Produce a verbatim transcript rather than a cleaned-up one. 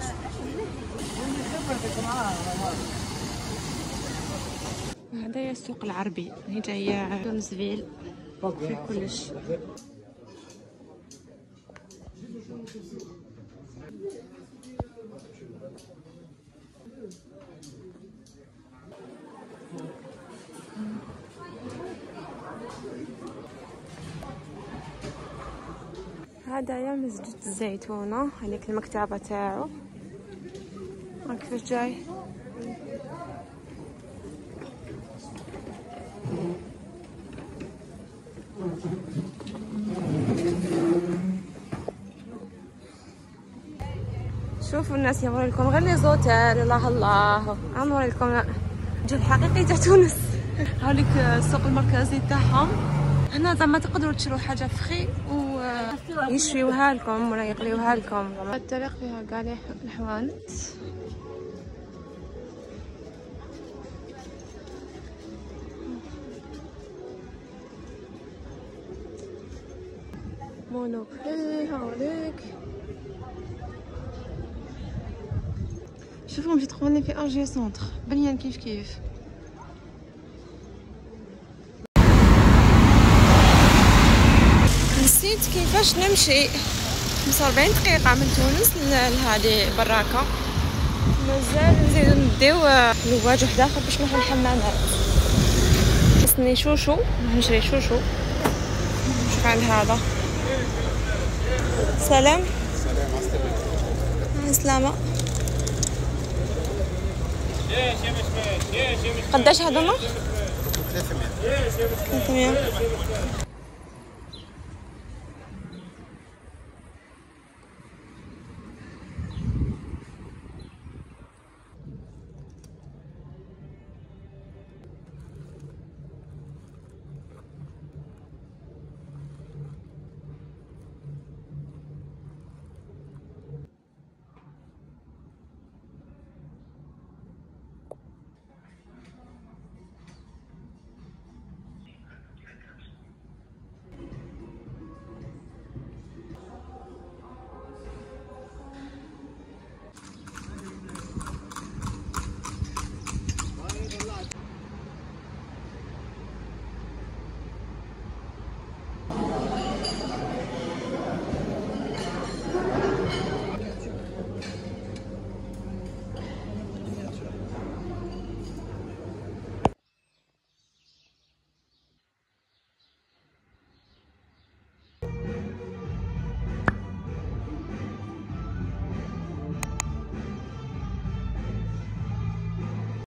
هذا السوق العربي، هنا هي تونسفيل في كلش. هذايا مسجد الزيتونة، هذيك المكتبة تاعو هاك كيفاش جاي. شوفوا الناس يوري لكم غير لي زوتيل. الله الله، نوري لكم الجو الحقيقي تاع تونس. هاوليك السوق المركزي تاعهم هنا، زعما تقدروا تشرو حاجه فخي ويشويوها لكم ولا يقليوها لكم. الطريق فيها كاع الحوانت. مونوبري هاوليك. شوفوا مشيت تخوني في ارجي سونتر بنيان كيف كيف. نسيت كيفاش نمشي. خمسة وأربعين دقيقة من تونس لهادي براكة. مازال نزيدو نديو لواج واحد اخر باش نروحو للحمامات. خصني شوشو، نروح نشري شوشو. نشوف عند هذا. سلام. سلام سلامة. قداش هذوما؟ ثلاثمية. ثلاثمية.